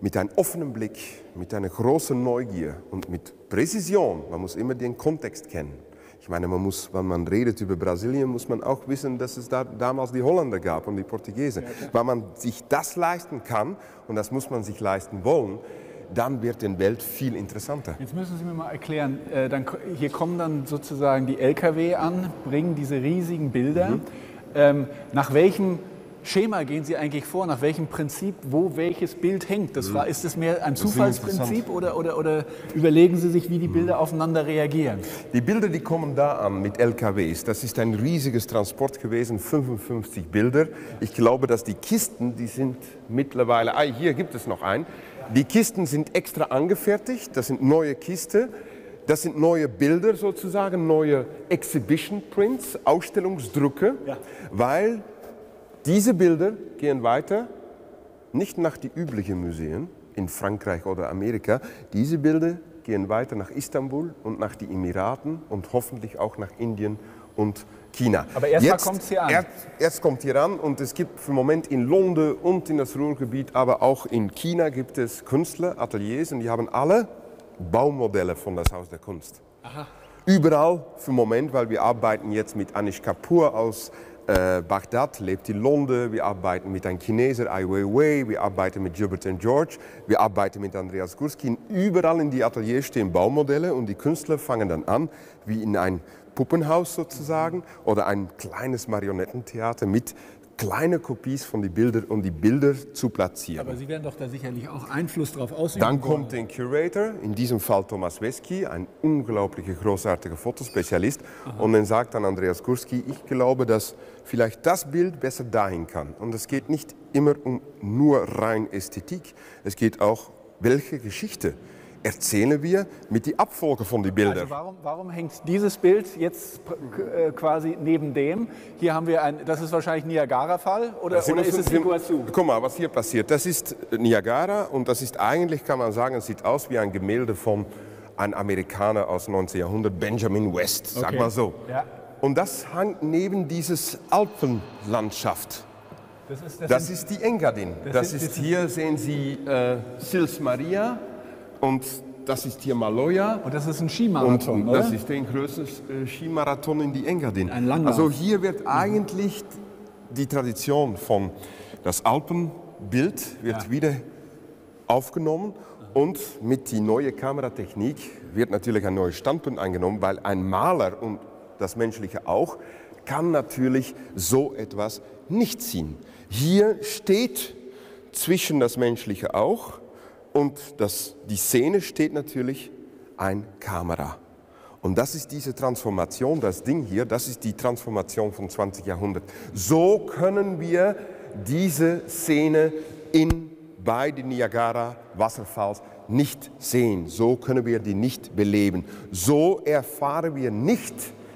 mit einem offenen Blick, mit einer großen Neugier und mit Präzision. Man muss immer den Kontext kennen. Ich meine, man muss, wenn man redet über Brasilien, muss man auch wissen, dass es da damals die Holländer gab und die Portugiesen. Ja, weil man sich das leisten kann, und das muss man sich leisten wollen, dann wird die Welt viel interessanter.
Jetzt müssen Sie mir mal erklären, äh, dann, hier kommen dann sozusagen die L K W an, bringen diese riesigen Bilder. Mhm. Ähm, nach welchem Schema gehen Sie eigentlich vor? Nach welchem Prinzip, wo welches Bild hängt? Das war, ist es mehr ein Zufallsprinzip oder, oder, oder überlegen Sie sich, wie die Bilder aufeinander reagieren?
Die Bilder, die kommen da an mit L K Ws. Das ist ein riesiges Transport gewesen, fünfundfünfzig Bilder. Ich glaube, dass die Kisten, die sind mittlerweile, ah, hier gibt es noch einen. Die Kisten sind extra angefertigt, das sind neue Kisten. Das sind neue Bilder sozusagen, neue Exhibition Prints, Ausstellungsdrucke, ja. Weil diese Bilder gehen weiter, nicht nach die üblichen Museen in Frankreich oder Amerika. Diese Bilder gehen weiter nach Istanbul und nach den Emiraten und hoffentlich auch nach Indien und China.
Aber erstmal kommt es hier an.
Erst, erst kommt hier an und es gibt im Moment in London und in das Ruhrgebiet, aber auch in China gibt es Künstler, Ateliers und die haben alle Baumodelle von das Haus der Kunst. Aha. Überall für den Moment, weil wir arbeiten jetzt mit Anish Kapoor aus Äh, Bagdad, lebt in London, wir arbeiten mit einem Chineser, Ai Weiwei, wir arbeiten mit Gilbert and George, wir arbeiten mit Andreas Gursky. Überall in die Ateliers stehen Baumodelle und die Künstler fangen dann an, wie in ein Puppenhaus sozusagen oder ein kleines Marionettentheater mit kleine Kopies von den Bildern, um die Bilder zu platzieren.
Aber Sie werden doch da sicherlich auch Einfluss darauf ausüben.
Dann kommt der Curator, in diesem Fall Thomas Wesky, ein unglaublicher, großartiger Fotospezialist. Aha. Und dann sagt dann Andreas Gursky, ich glaube, dass vielleicht das Bild besser dahin kann. Und es geht nicht immer um nur rein Ästhetik, es geht auch, welche Geschichte erzählen wir mit der Abfolge von den Bildern.
Also warum, warum hängt dieses Bild jetzt äh, quasi neben dem? Hier haben wir ein, das ist wahrscheinlich Niagara-Fall oder, oder ist es Iguazu?
Guck mal, was hier passiert. Das ist Niagara und das ist eigentlich, kann man sagen, es sieht aus wie ein Gemälde von einem Amerikaner aus neunzehnten Jahrhundert, Benjamin West, sag okay. mal so. Ja. Und das hängt neben dieses Alpenlandschaft. Das ist, das das ist die Engadin. Das, das sind, ist hier, sehen Sie, äh, Sils Maria. Und das ist hier Maloja.
Und das ist ein Skimarathon,
und
oder?
Das ist der größte äh, Skimarathon in die Engadin.
Ein Langlauf.
Also hier wird eigentlich die Tradition von das Alpenbild wird ja. wieder aufgenommen. Und mit der neuen Kameratechnik wird natürlich ein neues Standpunkt eingenommen, weil ein Maler und das Menschliche auch kann natürlich so etwas nicht ziehen. Hier steht zwischen das Menschliche auch und das, die Szene steht natürlich eine Kamera. Und das ist diese Transformation, das Ding hier, das ist die Transformation vom zwanzigsten Jahrhundert. So können wir diese Szene in, bei den Niagara-Wasserfalls nicht sehen. So können wir die nicht beleben. So erfahren wir nicht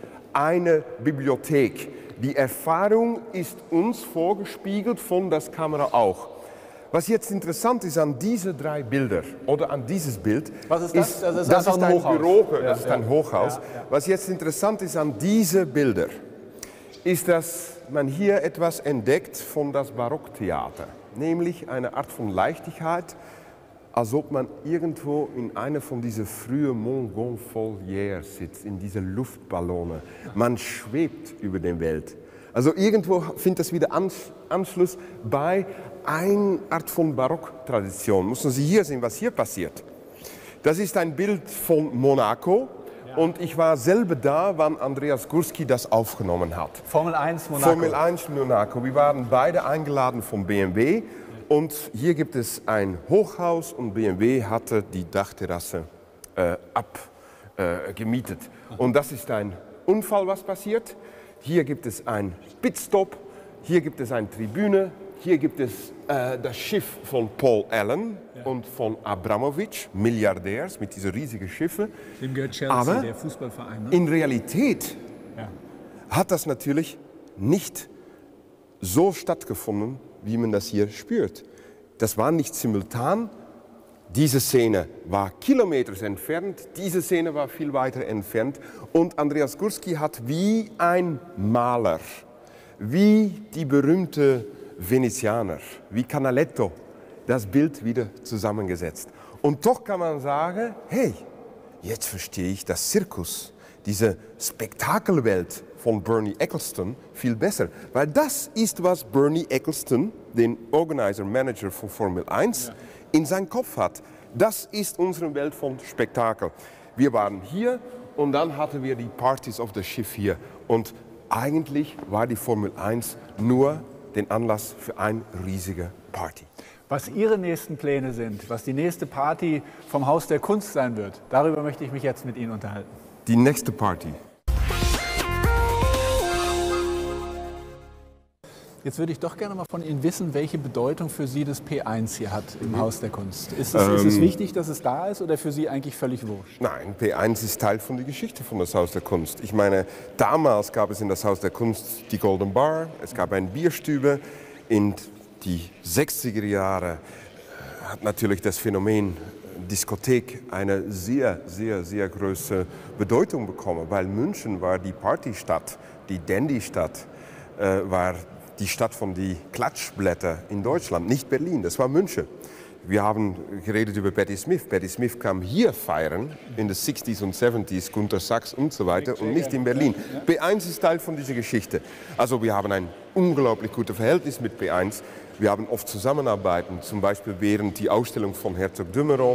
eine Bibliothek. Die Erfahrung ist uns vorgespiegelt von der Kamera auch. Was jetzt interessant ist an diese drei Bilder oder an dieses Bild,
was ist das?
Ist,
das ist,
das ist ein, ein
Hochhaus.
Büro,
ja,
das ist
ja.
ein Hochhaus. Ja, ja. Was jetzt interessant ist an diese Bilder, ist, dass man hier etwas entdeckt von das Barocktheater, nämlich eine Art von Leichtigkeit, als ob man irgendwo in einer von diesen frühen Montgolfières sitzt, in diese Luftballone. Man schwebt über der Welt. Also irgendwo findet das wieder Anschluss bei einer Art von Barocktradition. Müssen Sie hier sehen, was hier passiert. Das ist ein Bild von Monaco. Ja. Und ich war selber da, wann Andreas Gursky das aufgenommen hat.
Formel eins Monaco.
Formel eins Monaco. Wir waren beide eingeladen vom B M W. Und hier gibt es ein Hochhaus und B M W hatte die Dachterrasse äh, abgemietet. Äh, und das ist ein Unfall, was passiert. Hier gibt es einen Pitstop, hier gibt es eine Tribüne, hier gibt es äh, das Schiff von Paul Allen ja. und von Abramovich, Milliardärs mit diesen riesigen Schiffen.
Dem gehört Chelsea,
aber
der Fußballverein. Ne?
In Realität ja. hat das natürlich nicht so stattgefunden, wie man das hier spürt. Das war nicht simultan. Diese Szene war Kilometer entfernt, diese Szene war viel weiter entfernt. Und Andreas Gursky hat wie ein Maler, wie die berühmten Venezianer, wie Canaletto, das Bild wieder zusammengesetzt. Und doch kann man sagen, hey, jetzt verstehe ich das Zirkus, diese Spektakelwelt von Bernie Ecclestone viel besser. Weil das ist, was Bernie Ecclestone, den Organizer, Manager von Formel eins, ja. in seinem Kopf hat. Das ist unsere Welt von Spektakel. Wir waren hier und dann hatten wir die Partys auf dem Schiff hier. Und eigentlich war die Formel eins nur den Anlass für eine riesige Party.
Was Ihre nächsten Pläne sind, was die nächste Party vom Haus der Kunst sein wird, darüber möchte ich mich jetzt mit Ihnen unterhalten.
Die nächste Party.
Jetzt würde ich doch gerne mal von Ihnen wissen, welche Bedeutung für Sie das P eins hier hat im Haus der Kunst. Ist es, ähm, ist es wichtig, dass es da ist oder für Sie eigentlich völlig wurscht?
Nein, P eins ist Teil von der Geschichte von das Haus der Kunst. Ich meine, damals gab es in das Haus der Kunst die Golden Bar, es gab eine Bierstube. In die sechziger Jahre hat natürlich das Phänomen Diskothek eine sehr, sehr, sehr große Bedeutung bekommen, weil München war die Partystadt, die Dandy-Stadt, äh, war die Stadt von den Klatschblättern in Deutschland, nicht Berlin, das war München. Wir haben geredet über Patti Smith. Patti Smith kam hier feiern in den sechziger und siebziger, Gunter Sachs und so weiter und nicht in Berlin. P eins ist Teil von dieser Geschichte. Also wir haben ein unglaublich gutes Verhältnis mit P eins. Wir haben oft zusammenarbeiten, zum Beispiel während die Ausstellung von Herzog de Meuron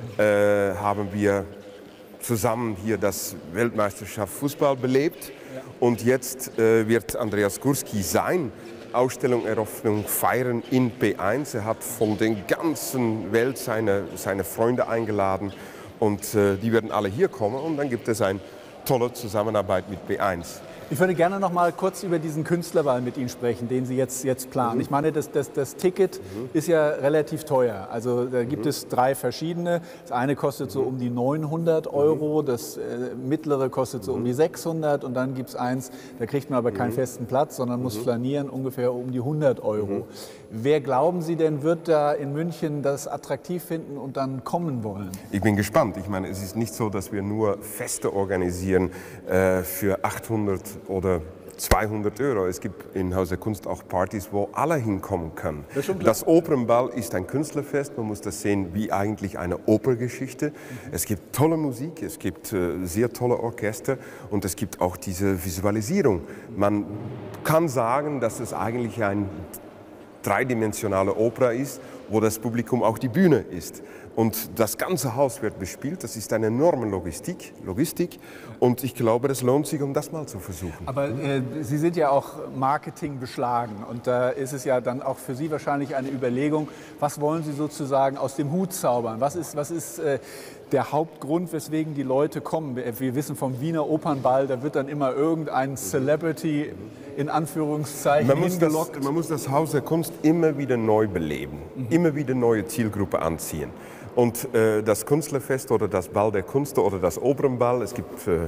äh, haben wir zusammen hier das Weltmeisterschaft Fußball belebt. Und jetzt äh, wird Andreas Gursky sein Ausstellung Eröffnung feiern in P eins. Er hat von der ganzen Welt seine, seine Freunde eingeladen und äh, die werden alle hier kommen und dann gibt es eine tolle Zusammenarbeit mit P eins.
Ich würde gerne noch mal kurz über diesen Künstlerball mit Ihnen sprechen, den Sie jetzt, jetzt planen. Mhm. Ich meine, das, das, das Ticket mhm. ist ja relativ teuer. Also da gibt mhm. es drei verschiedene. Das eine kostet so um die neunhundert Euro, das äh, mittlere kostet so mhm. um die sechshundert und dann gibt es eins, da kriegt man aber keinen mhm. festen Platz, sondern muss mhm. flanieren, ungefähr um die hundert Euro. Mhm. Wer glauben Sie denn, wird da in München das attraktiv finden und dann kommen wollen?
Ich bin gespannt. Ich meine, es ist nicht so, dass wir nur Feste organisieren äh, für achthundert oder zweihundert Euro. Es gibt in Haus der Kunst auch Partys, wo alle hinkommen können. Das, das Opernball ist ein Künstlerfest. Man muss das sehen wie eigentlich eine Opergeschichte. Mhm. Es gibt tolle Musik, es gibt äh, sehr tolle Orchester und es gibt auch diese Visualisierung. Man kann sagen, dass es eigentlich ein dreidimensionale Oper ist, wo das Publikum auch die Bühne ist. Und das ganze Haus wird bespielt. Das ist eine enorme Logistik, Logistik. Und ich glaube, es lohnt sich, um das mal zu versuchen.
Aber äh, Sie sind ja auch Marketing beschlagen. Und da ist es ja dann auch für Sie wahrscheinlich eine Überlegung, was wollen Sie sozusagen aus dem Hut zaubern? Was ist, was ist äh, der Hauptgrund, weswegen die Leute kommen? Wir, wir wissen vom Wiener Opernball, da wird dann immer irgendein Celebrity in Anführungszeichen
man muss, das, man muss das Haus der Kunst immer wieder neu beleben, mhm. immer wieder neue Zielgruppe anziehen. Und äh, das Künstlerfest oder das Ball der Kunst oder das Opernball, es gibt äh,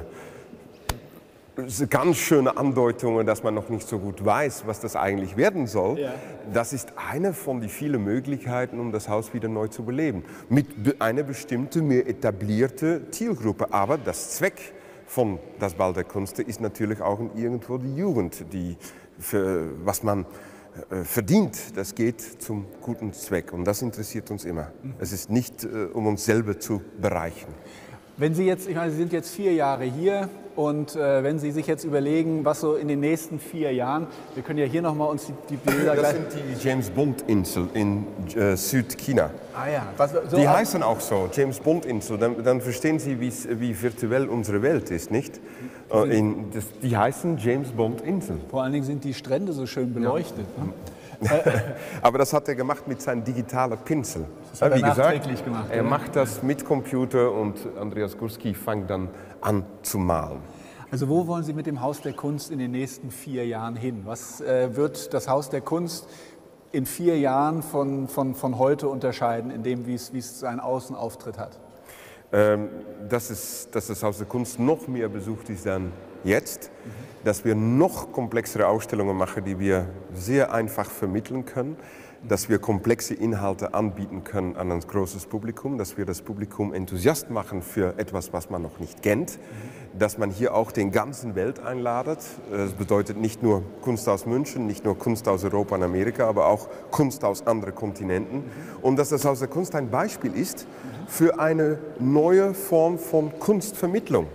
ganz schöne Andeutungen, dass man noch nicht so gut weiß, was das eigentlich werden soll. Ja. Das ist eine von den vielen Möglichkeiten, um das Haus wieder neu zu beleben. Mit einer bestimmten, mehr etablierten Zielgruppe. Aber das Zweck von das Ball der Kunst ist natürlich auch irgendwo die Jugend, die, für, was man verdient, das geht zum guten Zweck und das interessiert uns immer. Es ist nicht, äh, um uns selber zu bereichern.
Wenn Sie jetzt, ich meine, Sie sind jetzt vier Jahre hier und äh, wenn Sie sich jetzt überlegen, was so in den nächsten vier Jahren, wir können ja hier nochmal uns die, die Bilder...
Das sind die James Bond Insel in äh, Südchina.
Ah ja. Was, so
die heißen auch so, James Bond Insel. Dann, dann verstehen Sie, wie virtuell unsere Welt ist, nicht? Äh, in, das, die heißen James Bond Insel.
Vor allen Dingen sind die Strände so schön beleuchtet. Ja.
Ne? Aber das hat er gemacht mit seinem digitalen Pinsel.
Das hat er
Wie
nachträglich
gesagt,
gemacht.
Er macht das mit Computer und Andreas Gursky fängt dann an zu malen.
Also wo wollen Sie mit dem Haus der Kunst in den nächsten vier Jahren hin? Was äh, wird das Haus der Kunst in vier Jahren von, von, von heute unterscheiden, in dem, wie es, wie es seinen Außenauftritt hat?
Ähm, dass, es, dass das Haus der Kunst noch mehr besucht ist dann jetzt. Mhm. Dass wir noch komplexere Ausstellungen machen, die wir sehr einfach vermitteln können. dass wir komplexe Inhalte anbieten können an ein großes Publikum, dass wir das Publikum Enthusiast machen für etwas, was man noch nicht kennt, dass man hier auch den ganzen Welt einladet. Das bedeutet nicht nur Kunst aus München, nicht nur Kunst aus Europa und Amerika, aber auch Kunst aus anderen Kontinenten. Und dass das Haus der Kunst ein Beispiel ist für eine neue Form von Kunstvermittlung.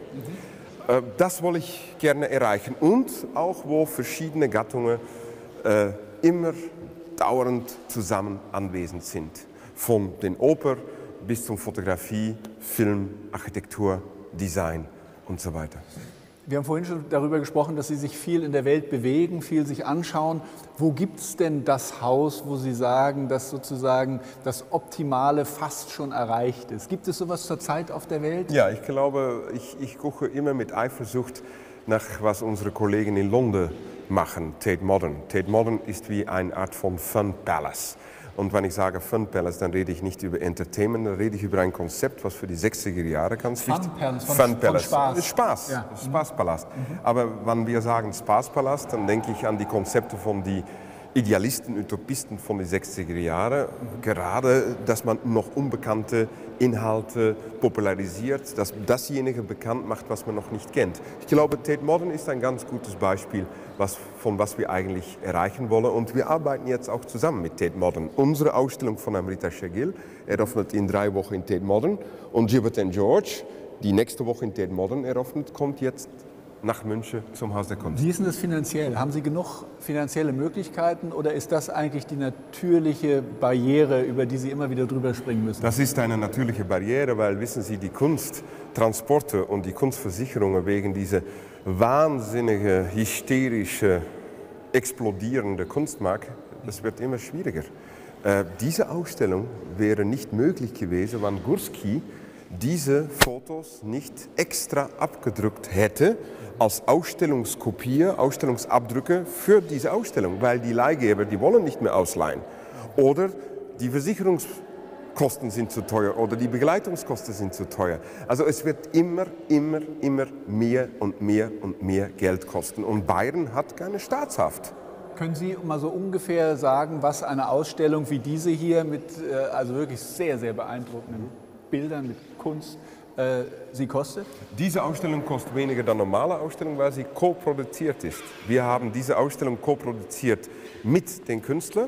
Das wollte ich gerne erreichen und auch, wo verschiedene Gattungen äh, immer dauernd zusammen anwesend sind. Von den Oper bis zum Fotografie, Film, Architektur, Design und so weiter.
Wir haben vorhin schon darüber gesprochen, dass Sie sich viel in der Welt bewegen, viel sich anschauen. Wo gibt es denn das Haus, wo Sie sagen, dass sozusagen das Optimale fast schon erreicht ist? Gibt es sowas zurzeit auf der Welt?
Ja, ich glaube, ich, ich gucke immer mit Eifersucht nach, was unsere Kollegen in London machen, Tate Modern. Tate Modern ist wie eine Art von Fun Palace. Und wenn ich sage Fun Palace, dann rede ich nicht über Entertainment, dann rede ich über ein Konzept, was für die sechziger Jahre ganz
Fun
wichtig
Palace, von,
Fun Palace.
Von Spaß.
Spaß,
ja.
Spaßpalast. Mhm. Aber wenn wir sagen Spaßpalast, dann denke ich an die Konzepte von die Idealisten, Utopisten von den sechziger Jahren. Mhm. Gerade, dass man noch unbekannte Inhalte popularisiert, dass dasjenige bekannt macht, was man noch nicht kennt. Ich glaube, Tate Modern ist ein ganz gutes Beispiel, was, von was wir eigentlich erreichen wollen. Und wir arbeiten jetzt auch zusammen mit Tate Modern. Unsere Ausstellung von Amrita Shergill eröffnet in drei Wochen in Tate Modern. Und Gilbert and George, die nächste Woche in Tate Modern eröffnet, kommt jetzt nach München zum Haus der Kunst.
Wie ist denn das finanziell? Haben Sie genug finanzielle Möglichkeiten oder ist das eigentlich die natürliche Barriere, über die Sie immer wieder drüber springen müssen?
Das ist eine natürliche Barriere, weil, wissen Sie, die Kunsttransporte und die Kunstversicherungen wegen dieser wahnsinnige, hysterische, explodierende Kunstmarkt, das wird immer schwieriger. Äh, diese Ausstellung wäre nicht möglich gewesen, wenn Gursky diese Fotos nicht extra abgedruckt hätte als Ausstellungskopie, Ausstellungsabdrücke für diese Ausstellung, weil die Leihgeber, die wollen nicht mehr ausleihen. Oder die Versicherungskosten sind zu teuer oder die Begleitungskosten sind zu teuer. Also es wird immer, immer, immer mehr und mehr und mehr Geld kosten. Und Bayern hat keine Staatshaft.
Können Sie mal so ungefähr sagen, was eine Ausstellung wie diese hier mit also wirklich sehr, sehr beeindruckenden Bildern, mit Kunst, äh, sie kostet?
Diese Ausstellung kostet weniger als normale Ausstellung, weil sie co-produziert ist. Wir haben diese Ausstellung co-produziert mit den Künstlern,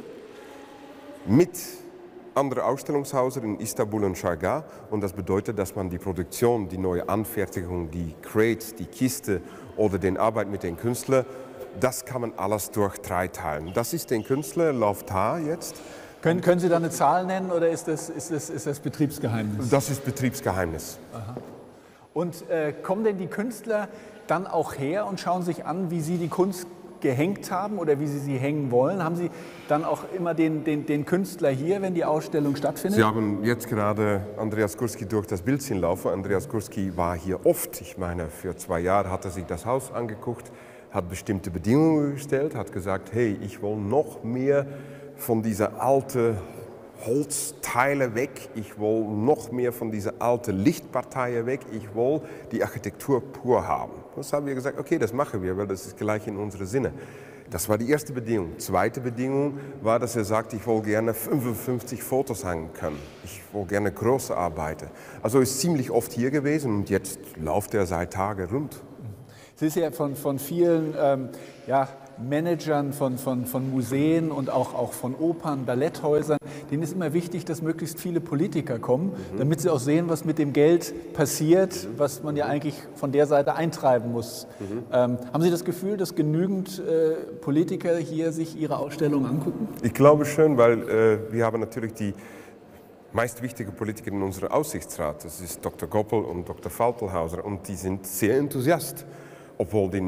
mit anderen Ausstellungshäusern in Istanbul und Sharjah. Und das bedeutet, dass man die Produktion, die neue Anfertigung, die Crates, die Kiste oder die Arbeit mit den Künstlern, das kann man alles durch drei teilen. Das ist den Künstler Loftar jetzt.
Können, können Sie da eine Zahl nennen oder ist das, ist das, ist das Betriebsgeheimnis?
Das ist Betriebsgeheimnis.
Aha. Und äh, kommen denn die Künstler dann auch her und schauen sich an, wie Sie die Kunst gehängt haben oder wie Sie sie hängen wollen? Haben Sie dann auch immer den, den, den Künstler hier, wenn die Ausstellung stattfindet?
Sie haben jetzt gerade Andreas Gursky durch das Bildchen laufen. Andreas Gursky war hier oft. Ich meine, für zwei Jahre hat er sich das Haus angeguckt, hat bestimmte Bedingungen gestellt, hat gesagt, hey, ich will noch mehr von dieser alten Holzteile weg, ich will noch mehr von dieser alten Lichtparteien weg, ich will die Architektur pur haben. Das haben wir gesagt, okay, das machen wir, weil das ist gleich in unsere Sinne. Das war die erste Bedingung. Zweite Bedingung war, dass er sagt, ich will gerne fünfundfünfzig Fotos hängen können. Ich will gerne große Arbeiten. Also er ist ziemlich oft hier gewesen und jetzt läuft er seit Tagen rund.
Es ist ja von, von vielen ähm, ja, Managern von, von, von Museen und auch, auch von Opern, Balletthäusern, denen ist immer wichtig, dass möglichst viele Politiker kommen, mhm. damit sie auch sehen, was mit dem Geld passiert, mhm. was man ja eigentlich von der Seite eintreiben muss. Mhm. Ähm, haben Sie das Gefühl, dass genügend äh, Politiker hier sich Ihre Ausstellung angucken?
Ich glaube schon, weil äh, wir haben natürlich die meist wichtige Politiker in unserem Aussichtsrat. Das ist Doktor Goppel und Doktor Faltelhauser und die sind sehr enthusiast, obwohl die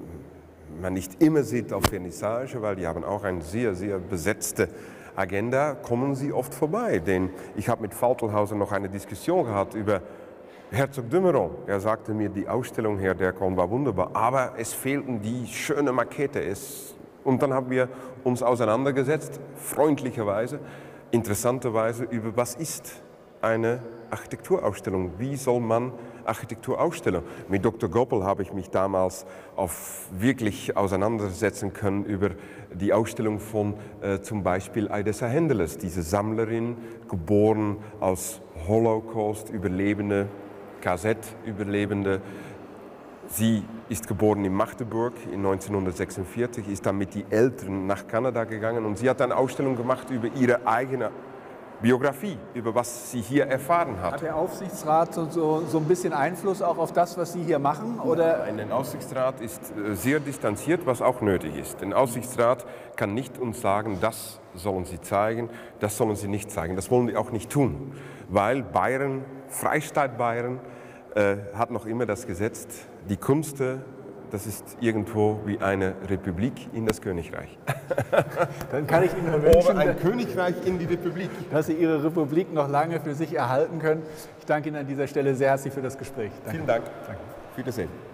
man nicht immer sieht auf Vernissage, weil die haben auch eine sehr, sehr besetzte Agenda, kommen sie oft vorbei. Denn ich habe mit Faltelhauser noch eine Diskussion gehabt über Herzog de Meuron. Er sagte mir, die Ausstellung Herr Dercon war wunderbar, aber es fehlten die schöne Makete. Es und dann haben wir uns auseinandergesetzt, freundlicherweise, interessanterweise, über was ist eine Architekturausstellung. Wie soll man Architektur ausstellen? Mit Doktor Goppel habe ich mich damals auf wirklich auseinandersetzen können über die Ausstellung von äh, zum Beispiel Aidessa Hendeles, diese Sammlerin, geboren als Holocaust-Überlebende, K Z-Überlebende. Sie ist geboren in Magdeburg in neunzehnhundertsechsundvierzig, ist dann mit den Eltern nach Kanada gegangen und sie hat eine Ausstellung gemacht über ihre eigene Biografie, über was sie hier erfahren hat.
Hat der Aufsichtsrat so, so, so ein bisschen Einfluss auch auf das, was Sie hier machen? Oder?
Nein, der Aufsichtsrat ist sehr distanziert, was auch nötig ist. Der Aufsichtsrat kann nicht uns sagen, das sollen Sie zeigen, das sollen Sie nicht zeigen. Das wollen wir auch nicht tun, weil Bayern, Freistaat Bayern, äh, hat noch immer das Gesetz, die Kunst, das ist irgendwo wie eine Republik in das Königreich.
Dann kann ich Ihnen nur wünschen,
Oder ein Königreich in die Republik.
Dass Sie Ihre Republik noch lange für sich erhalten können. Ich danke Ihnen an dieser Stelle sehr herzlich für das Gespräch. Danke.
Vielen Dank. Danke. Auf Wiedersehen.